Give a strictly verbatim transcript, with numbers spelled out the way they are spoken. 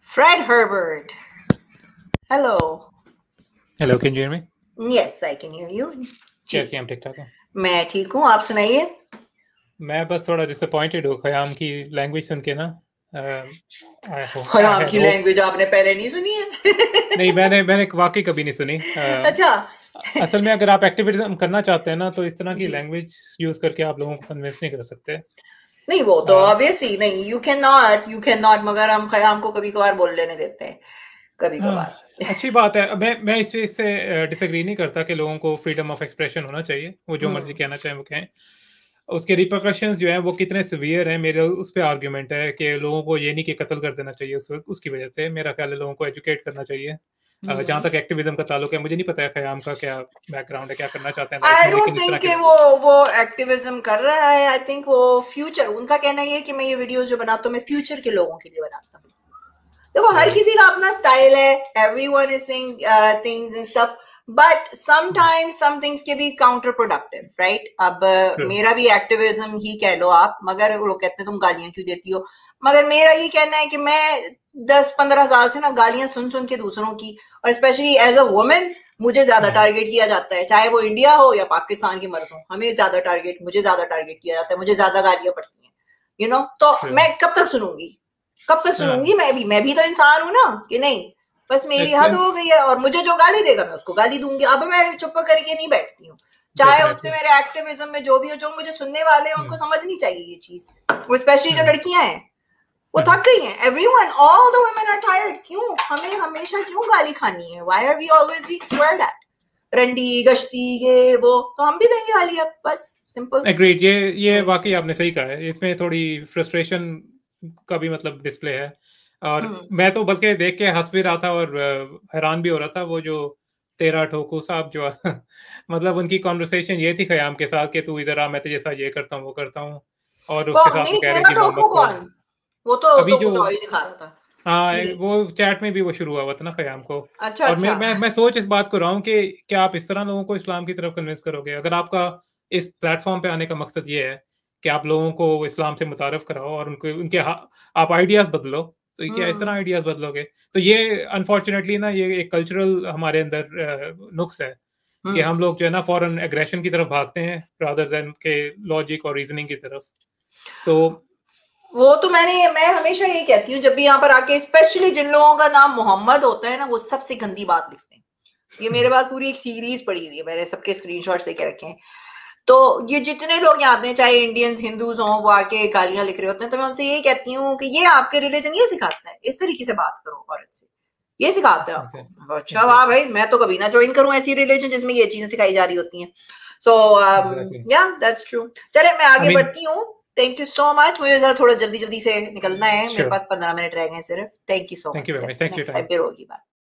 Fred Herbert. Hello. Hello, can you hear me? Yes, I can hear you. कैसी हैं आप? ठीक ठाक हैं? मैं ठीक हूँ, आप सुनाइए. मैं बस थोड़ा डिसअपॉइंटेड हूँ ख़याम की लैंग्वेज सुन के ना. ख़याम की लैंग्वेज आपने पहले नहीं सुनी है? नहीं, मैंने मैंने वाकई कभी नहीं सुनी. अच्छा. असल में अगर आप एक्टिविज्म करना चाहते हैं ना तो इस तरह की लैंग्वेज यूज करके आप लोगों को कन्विंस नहीं कर सकते. नहीं, वो तो ऑब्वियसली नहीं, you can not you can not मगर हम ख़याम को कभी कभार बोल लेने देते हैं कभी कभार. अच्छी बात है. मैं मैं इस चीज़ से डिसएग्री नहीं करता कि लोगों को फ्रीडम ऑफ एक्सप्रेशन होना चाहिए, वो जो मर्जी कहना चाहें वो कहें. उसके रिपरकशंस जो हैं वो कितने सीवियर हैं, मेरे उस पे आर्गुमेंट है कि लोगों को ये नहीं कि कत्ल कर देना चाहिए उस उसकी वजह से. मेरा ख्याल है लोगों को एजुकेट करना चाहिए. जहाँ तक एक्टिविज्म का ताल्लुक है, मुझे नहीं पता है ख़याम का क्या बैकग्राउंड है, क्या करना चाहते हैं. आई डोंट थिंक कि वो वो एक्टिविज्म कर रहा है. आई थिंक वो फ्यूचर, उनका कहना ये है कि मैं ये वीडियोस जो बनाता हूँ मैं फ्यूचर के लोगों के लिए बनाता हूँ. देखो हर किसी का अपना स्टाइल है. Everyone is saying things and stuff, but sometimes some things के भी काउंटर प्रोडक्टिव, राइट. अब uh, मेरा भी एक्टिविज्म ही कह लो आप, मगर लोग कहते हैं तुम गालियां क्यों देती हो, मगर मेरा ये कहना है कि मैं दस पंद्रह साल से ना गालियां सुन सुन के दूसरों की, और स्पेशली एज अ वुमेन मुझे ज्यादा टारगेट किया जाता है. चाहे वो इंडिया हो या पाकिस्तान की मर्द हो, हमें ज्यादा टारगेट मुझे ज्यादा टारगेट किया जाता है, मुझे ज्यादा गालियां पड़ती हैं, यू नो. तो मैं कब तक सुनूंगी कब तक सुनूंगी मैं भी मैं भी तो इंसान हूं ना, कि नहीं. बस मेरी हद हो गई है, और मुझे जो गाली देगा मैं उसको गाली दूंगी. अब मैं चुप करके नहीं बैठती हूँ, चाहे उससे मेरे एक्टिविज्म में जो भी हो, जो मुझे सुनने वाले हैं उनको समझनी चाहिए ये चीज. वो स्पेशली जो लड़कियां हैं वो थक गई हैं. Everyone, all the women are tired. क्यों हमें हमेशा क्यों गाली खानी है? Why are we always being sweared at? रंडी गश्ती ये वो, तो हम भी देंगे गाली अब, बस सिंपल. एग्रीड. ये ये वाकई आपने सही कहा है. इसमें थोड़ी फ्रस्ट्रेशन का भी मतलब डिस्प्ले है, और मैं तो बल्कि देख के हंस भी रहा था और हैरान भी हो रहा था. वो जो तेरा ठोकू साहब जो मतलब उनकी कॉन्वर्सेशन ये थी ख़याम के साथ कि तू इधर आ, मैं तुझे साथ ये करता हूँ वो करता हूँ, और उसके साथ वो कह रहे कि मोहम्मद को वो तो अभी तो जो कुछ और ही दिखा रहा था. हाँ, वो चैट में भी वो शुरू हुआ हुआ था ना ख़याम को. अच्छा, और अच्छा. मैं मैं मैं सोच इस बात को रहा हूँ कि क्या आप इस तरह लोगों को इस्लाम की तरफ कन्विंस करोगे? अगर आपका इस प्लेटफॉर्म पे आने का मकसद ये है कि आप लोगों को इस्लाम से मुतारफ कराओ और उनके उनके आप आइडियाज बदलो, तो क्या इस तरह आइडियाज बदलोगे? तो ये अनफॉर्चुनेटली ना ये एक कल्चरल हमारे अंदर नुक्स है कि हम लोग जो है ना फॉरन एग्रेशन की तरफ भागते हैं रादर देन के लॉजिक और रीजनिंग की तरफ. तो वो तो मैंने मैं हमेशा यही कहती हूँ, जब भी यहाँ पर आके स्पेशली जिन लोगों का नाम मोहम्मद होता है ना, वो सबसे गंदी बात लिखते हैं. ये मेरे पास पूरी एक सीरीज पड़ी हुई है, मैंने सबके स्क्रीनशॉट्स लेके रखे हैं. तो ये जितने लोग यहाँ आते हैं, चाहे इंडियंस हिंदूज हों, वो आके गालियां लिख रहे होते हैं, तो मैं उनसे यही कहती हूँ कि ये आपके रिलीजन ये सिखाता है, इस तरीके से बात करो औरत से, ये सिखाता है आपको. अच्छा वाह भाई, मैं तो कभी ना ज्वाइन करूँ ऐसी रिलीजन जिसमें ये चीजें सिखाई जा रही होती हैं. सो या दैट्स ट्रू. चले मैं आगे बढ़ती हूँ. Thank you so much. मुझे जरा थोड़ा जल्दी जल्दी से निकलना है, मेरे पास पंद्रह मिनट रह गए सिर्फ. Thank you so much. Thank you very much. Thanks for your time. फिर होगी बात.